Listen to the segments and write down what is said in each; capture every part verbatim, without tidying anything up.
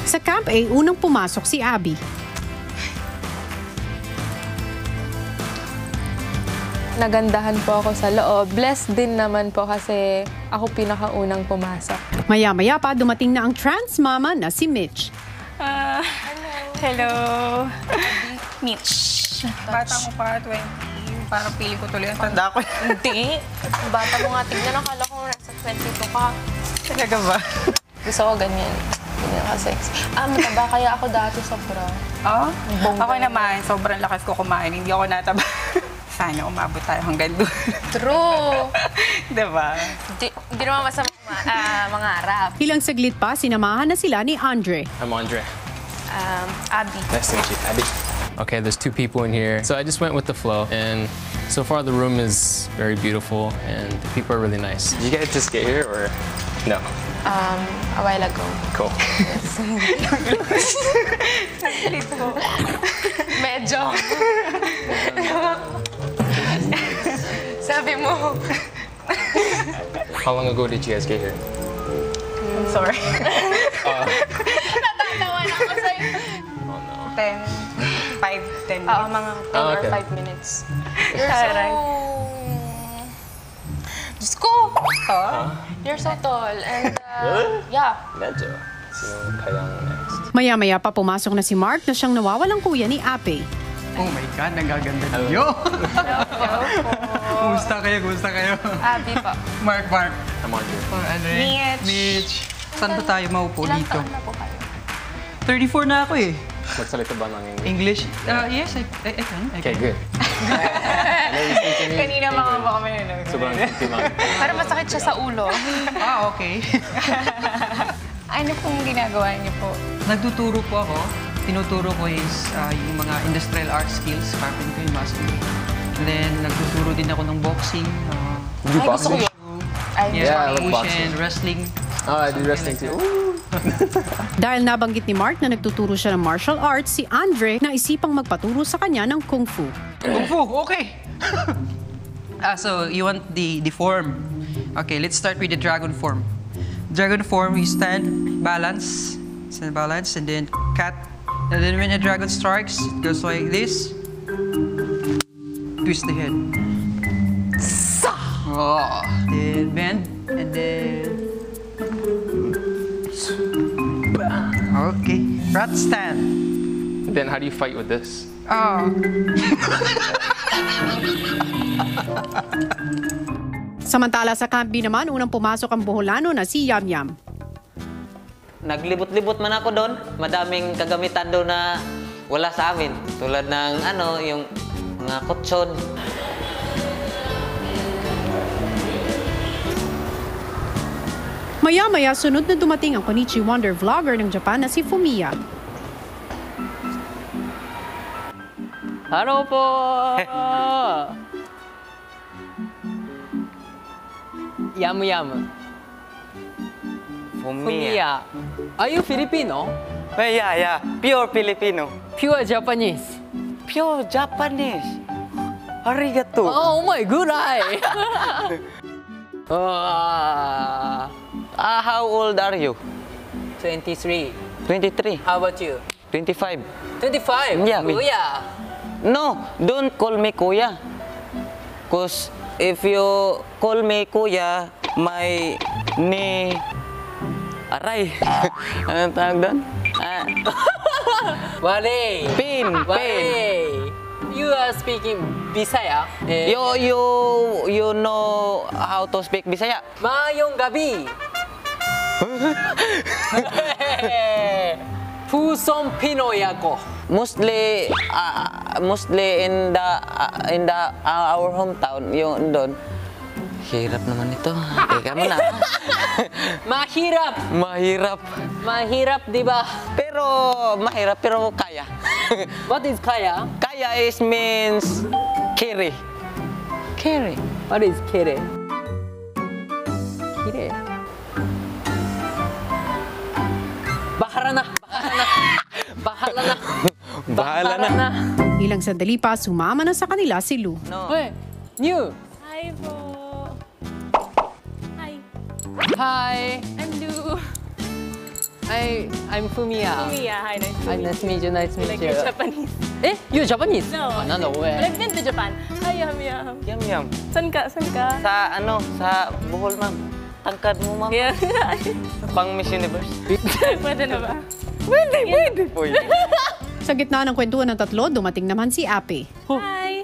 Sa Camp A, unang pumasok si Abby. Nagandahan po ako sa loob. Blessed din naman po kasi ako pinakaunang pumasok. Maya-maya pa, dumating na ang trans mama na si Mitch. Uh, hello. Mitch. Bata ko pa, twenty. Parang pili ko tuloy ang tanda ko. Hindi. Bata mo nga, tignan. Akala ko nasa twenty-two ka. Talaga ba? Gusto ko ganyan. Ganyan ka sexy. Ah, mataba kaya ako dati sobra. Oo? Bongga Ako naman. naman, sobrang lakas ko kumain. Hindi ako nataba. Sana umabot tayo hanggang doon. True. Diba? Di, di naman masama uh, mangarap. Ilang saglit pa, sinamahan na sila ni Andre. I'm Andre. Um, Abby. Nice to meet you, Abby. Okay, there's two people in here. So I just went with the flow, and so far the room is very beautiful, and the people are really nice. You guys just get here, or no? Um, a while ago. Cool. Medyo. Sabi mo. How long ago did you guys get here? I'm sorry. Uh, Natatawa na ako sa'yo. oh no. ten, five, ten Oo, minutes. mga ten Ah, or okay. five minutes. You're Aray. so... Diyos ko! Huh? You're so tall. And, uh, Really? yeah. Medyo. Sino kaya ang next? Maya-maya pa, pumasok na si Mark na siyang nawawalang kuya ni Ape. Oh my God, nagaganda niyo. Kumusta kayo? Kumusta kayo? Abby pa. Mark, Mark. I'm Andre. Oh, Andre. Mitch. Mitch. Saan ba tayo maupo Ilang dito? taon na po kayo? thirty-four na ako eh. Magsalita ba ng English? English? Uh, yes, I, I, I can. I Okay, can. good. I know you speak to me. Kanina mga baka may nanonood. Sobrang timan. Parang masakit siya sa ulo. Ah, okay. Ano pong ginagawa niyo po? Nagtuturo po ako. Tinuturo ko is uh, yung mga industrial art skills, carpentry, masonry. And then, nagtuturo din ako ng boxing. Uh, You Ay, gusto ko yun. Ay, yes, Yeah, I love push boxing. and wrestling. Oh, I do wrestling too. Dahil nabanggit ni Mark na nagtuturo siya ng martial arts, si Andre naisipang magpaturo sa kanya ng kung fu. Kung fu, okay. Ah, so you want the the form. Okay, let's start with the dragon form. Dragon form, you stand, balance, stand balance, and then cut. And then when the dragon strikes, it goes like this. Twist the head. Sa! Oh. Then bend, and then... Okay. Rat stand. Then how do you fight with this? Oh. Samantala sa Camp B naman, unang pumasok ang Boholano na si Yam Yam. Naglibot-libot man ako doon. Madaming kagamitan doon na wala sa amin. Tulad ng ano, yung mga kutsyon. Maya-maya, sunod na dumating ang Konichi Wonder vlogger ng Japan na si Fumiya. Hello po! Yamu Yamu. Fumiya. Are you Filipino? Yeah, yeah. Pure Filipino. Pure Japanese. Pure Japanese. Arigato. Oh my good eye! uh, Ah, how old are you? twenty-three. twenty-three. How about you? twenty-five. twenty-five? Yeah, me. Kuya. No, don't call me kuya. Cause if you call me kuya, my ni aray. Anong tawag doon? Ah, Wale. pin, pin. Wale. You are speaking Bisaya. Eh, You, you, you know how to speak Bisaya? Mayong gabi. Puson Pinoy ako. Mostly, uh, mostly in the, uh, in the, uh, our hometown, yung doon. Hirap naman ito. Teka mo na. Mahirap. Mahirap. Mahirap, di ba? Pero, mahirap, pero kaya. What is kaya? Kaya is means carry. Carry. What is kere? Kire. Bahala na. Bahala na. Bahala na. Bahala na. Ilang sandali pa, sumama na sa kanila si Lou. No. Hey, new. Hi po. Hi. Hi. I'm Lou. I, I'm Fumiya. Mia, hi, nice to Hi, nice to meet you, nice to meet Like you. you're Japanese. Eh, you're Japanese? No. Oh, no, no But way. I've been to Japan. Hi, yum, yum. Yum, yum. San ka? San ka? Sa ano, sa Bohol, ma'am. Tangkad mo, ma'am. Yeah. Pang Miss Universe. Pwede na ba? Pwede, pwede. Pwede. Sa gitna ng kwentuhan ng tatlo, dumating naman si Ape. Hi.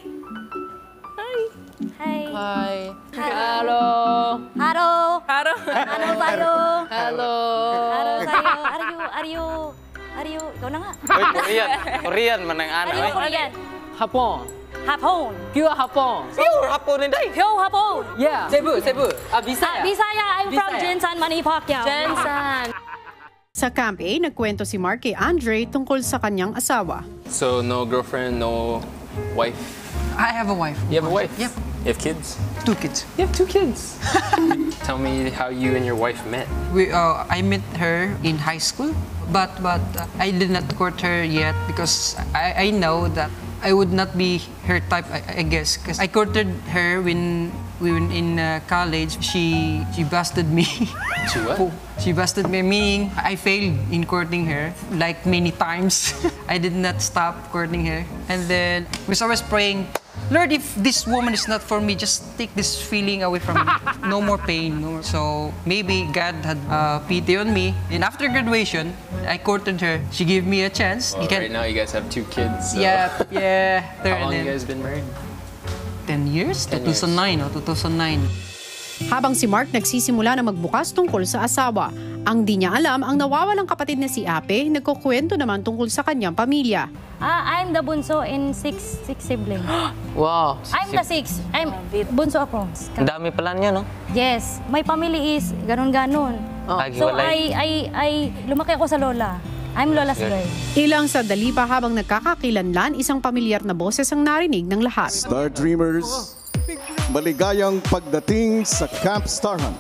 Hi. Hi. Hi. Hello. Haro. Haro. Ano tayo? Hello. Haro tayo. Are you, are you, are you, ikaw na nga. Uy, Korean. Korean man ang ano. Are you eh. Korean? Hapon. Hapon. Pure Hapon. Pure hapon ni Day. Pyo Hapon. Yeah. Cebu, Cebu. Ah, Ah, Bisaya. Bisaya, I'm from Bisaya. Jinsan, Manny Pacquiao. Jensan. Sa Camp A, nagkwento si Mark kay Andre tungkol sa kanyang asawa. So no girlfriend, no wife. I have a wife. You have a wife? Yep. You have kids? Two kids. You have two kids. Tell me how you and your wife met. We, uh, I met her in high school, but but uh, I did not court her yet because I, I know that I would not be her type, I, I guess. Because I courted her when we were in uh, college. She she busted me. She what? Oh, she busted me, meaning I failed in courting her like many times. I did not stop courting her. And then we was always praying, Lord, if this woman is not for me, just take this feeling away from me. No more pain. No more. So maybe God had uh, pity on me. And after graduation, I courted her. She gave me a chance. Well, You can- right now you guys have two kids. So Yeah, yeah. How long And you then guys been married? ten years? ten two thousand nine, oh, two thousand nine. Habang si Mark nagsisimula na magbukas tungkol sa asawa, ang di niya alam ang nawawalang kapatid na si Ape, nagkukwento naman tungkol sa kanyang pamilya. Ah, I'm the bunso in six six siblings. Wow. I'm the six. I'm bunso ako. Ang dami pala niyo, no? Yes, my family is ganun-ganun. Lagi So walay. I, I, I, lumaki ako sa lola. I'm Lola's girl. Ilang sandali pa habang nagkakakilanlan, isang pamilyar na boses ang narinig ng lahat. Star Dreamers, maligayang pagdating sa Camp Star Hunt.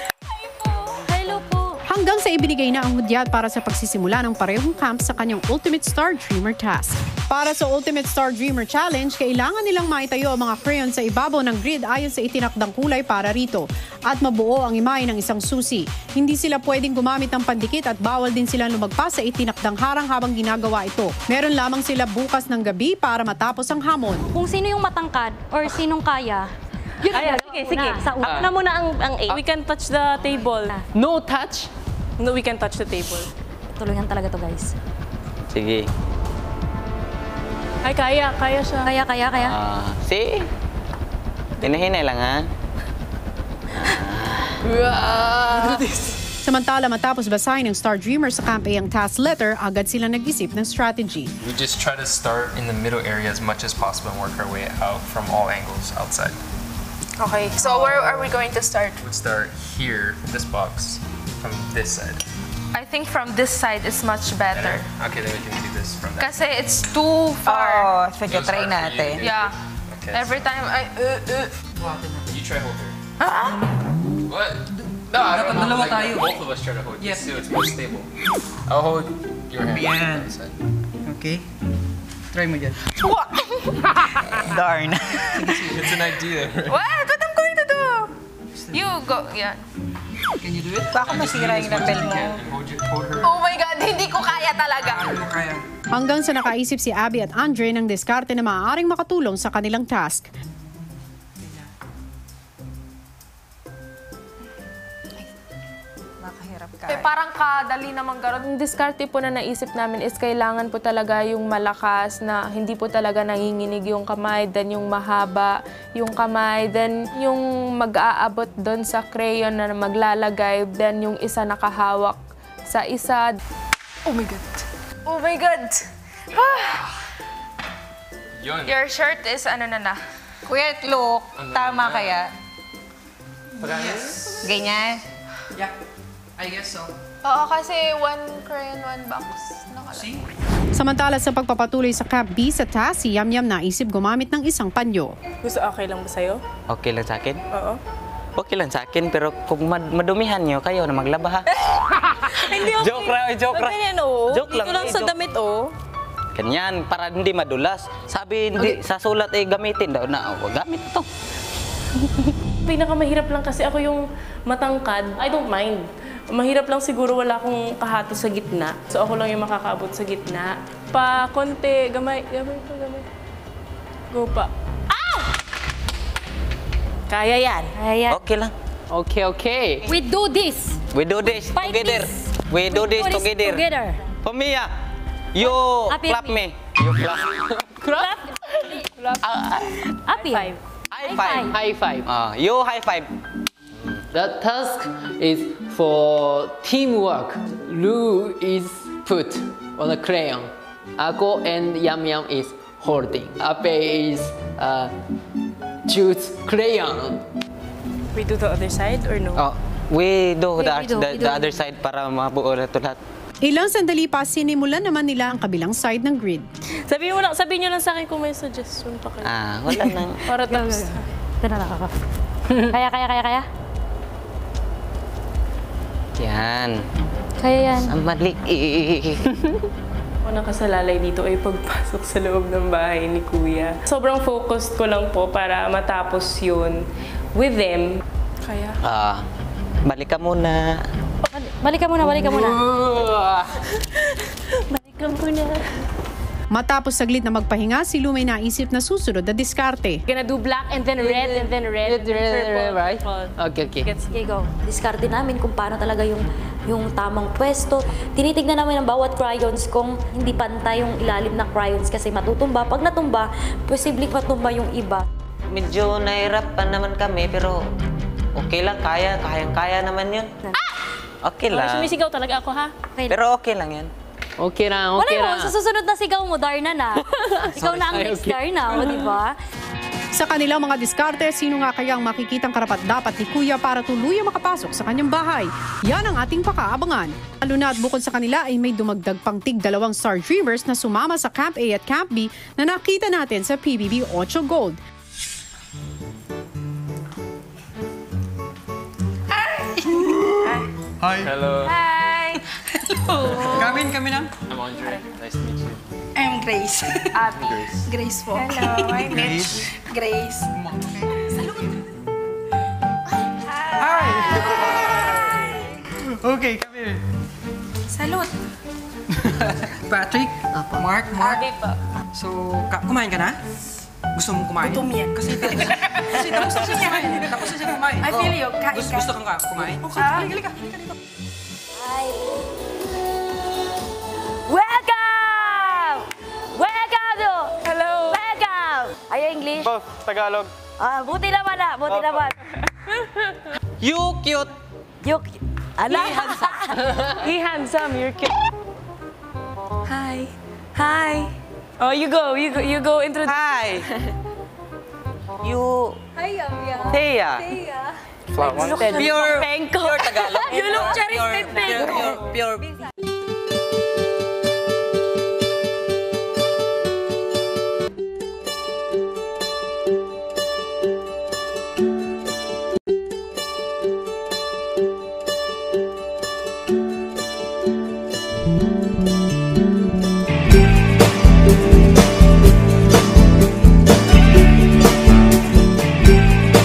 Hello po. Hanggang sa ibinigay na ang hudyat para sa pagsisimula ng parehong camp sa kanyang Ultimate Star Dreamer task. Para sa Ultimate Star Dreamer Challenge, kailangan nilang maitayo ang mga crayon sa ibabaw ng grid ayon sa itinakdang kulay para rito at mabuo ang imahe ng isang susi. Hindi sila pwedeng gumamit ng pandikit at bawal din silang lumagpas sa itinakdang harang habang ginagawa ito. Meron lamang sila bukas ng gabi para matapos ang hamon. Kung sino yung matangkad or sinong kaya, yun Ay, ang sige, una, sige. Sa una. Una muna ang, ang eight. We can touch the table. No touch? No, we can touch the table. Tulungan talaga to, guys. Sige. Ay, kaya. Kaya siya. Kaya, kaya, kaya. Ah, see? Hinahinay lang, ha? Samantala matapos basahin ng Star Dreamer sa Camp A ang task letter, agad sila nag-isip ng strategy. We just try to start in the middle area as much as possible and work our way out from all angles outside. Okay, so where are we going to start? We'd start here, this box, from this side. I think from this side is much better. Okay, then we can do this from that. Kasi it's too far. Oh, sige, It was try hard for you to natin. do. Yeah. Okay. Every time I... Uh, uh. You try hold her. What? No, I don't know. Dalawa Like, tayo. both of us try to hold Yep. you, so it's more stable. I'll hold your hand. Yan. on that side. Okay? Try mo dyan. Darn. It's an idea. Right? What? What I'm going to do? You go. Yeah. Can you do it? Baka masira yung lapel mo. And hold, your, hold her. Oh my God, hindi ko kaya talaga. Ano kaya? Hanggang sa nakaisip si Abby at Andre ng diskarte na maaaring makatulong sa kanilang task. Makahirap ka. Eh, parang kadali naman garon. Yung diskarte po na naisip namin is kailangan po talaga yung malakas na hindi po talaga nanginginig yung kamay, then yung mahaba yung kamay, then yung mag-aabot doon sa crayon na maglalagay, then yung isa nakahawak sa isa. Oh my God. Oh my God. Yun. Your shirt is ano na na. Kuya, look, tama kaya? Ganyan? Yeah. I guess so. Oo, kasi one crayon, one box. Nakalagay. Samantala sa pagpapatuloy sa Camp B sa task, si Yam Yam naisip gumamit ng isang panyo. Gusto okay lang ba sa'yo? Okay lang sa akin? Oo. Okay lang sa akin, pero kung mad- madumihan nyo, kayo na maglaba, ha? Hindi okay. Joke lang, joke lang. Ganyan, oh. Joke lang, Dito lang eh, sa joke. damit, oh. Ganyan, para hindi madulas. Sabi, hindi, sa sulat eh, gamitin daw na. Oh, gamit to. Pinakamahirap lang kasi ako yung matangkad. I don't mind. Mahirap lang siguro wala akong kahato sa gitna. So ako lang yung makakaabot sa gitna. Pa, konti, gamay, gamay pa, gamay. Go pa. Ah! Kaya yan. Kaya yan. Okay lang. Okay, okay. We do this. We do this Fight together. this. We do this together. together. Pamia, you Happy clap me. me. You clap. Clap. Happy. Five. High five. High five. Ah, you high five. The task is for teamwork. Lou is put on a crayon. Ako and Yam Yam is holding. Ape is uh, choose crayon. We do the other side or no? Oh, we do the, we do, the, we do, the we other do. side para mabuo na ito lahat. Ilang sandali pa, sinimulan naman nila ang kabilang side ng grid. Sabihin mo lang, sabihin niyo lang sa akin kung may suggestion pa kayo. Ah, wala nang. Para tapos. Ito na nakaka. Kaya, kaya, kaya, kaya. Yan. Kaya yan. Ang mali. Ako nakasalalay dito ay pagpasok sa loob ng bahay ni Kuya. Sobrang focused ko lang po para matapos yun with them. Kaya? Ah, balik ka muna. Balik ka muna, balik ka muna. Balik ka muna. Matapos saglit na magpahinga, si Lou may naisip na susunod na diskarte. Gonna do black and then red and then red. Red, red, red, right? Okay, okay. Sige, go. Diskarte namin kung paano talaga yung yung tamang pwesto. Tinitignan namin ang bawat crayons kung hindi pantay yung ilalim na crayons kasi matutumba. Pag natumba, posibleng matumba yung iba. Medyo nahirapan naman kami pero okay lang, kaya, kayang-kaya naman yun. Okay Oh, lang. sumisigaw talaga ako, ha? Okay. Pero okay lang yan. Okay lang, Wala okay mo, lang. sa susunod na sigaw mo, Darna na. Ikaw na ang Ay, next okay. Darna, o diba? Sa kanilang mga diskarte, sino nga kayang makikitang karapat-dapat ni Kuya para tuluyang makapasok sa kanyang bahay? Yan ang ating pakaabangan. Lalo na at bukod sa kanila ay may dumagdag pang tig dalawang Star Dreamers na sumama sa Camp A at Camp B na nakita natin sa P B B eight Gold. Hi. Hello. Hi! Come in, come in lang. I'm Andre. Nice to meet you. I'm Grace. Abby. Grace. Grace po. Hello, I'm Grace. Grace. Hi. Okay, come here. Salud. Patrick, Mark, Mark. Abby po. So, ka- kumain ka na? Gusto mong kumain? Gutom yan. Kasi, kasi tapos na siya kumain. Tapos na siya kumain. I feel you. Kain Gusto, ka. gusto kang ka- kumain? Okay. Halika, halika, halika dito. Hi. Welcome! Welcome to... Hello. Welcome! Are you English? Both, Tagalog. Ah, buti naman ah, buti Opo. naman. You cute. You... Ala? He handsome, you're cute. Hi. Hi. Oh, you go, you go, you go into... Hi. You... Hi, Amya. Thea. Flower. Pure, Penko. pure Tagalog. You look Charis Pure, Penko. pure, pure, pure. Thank you.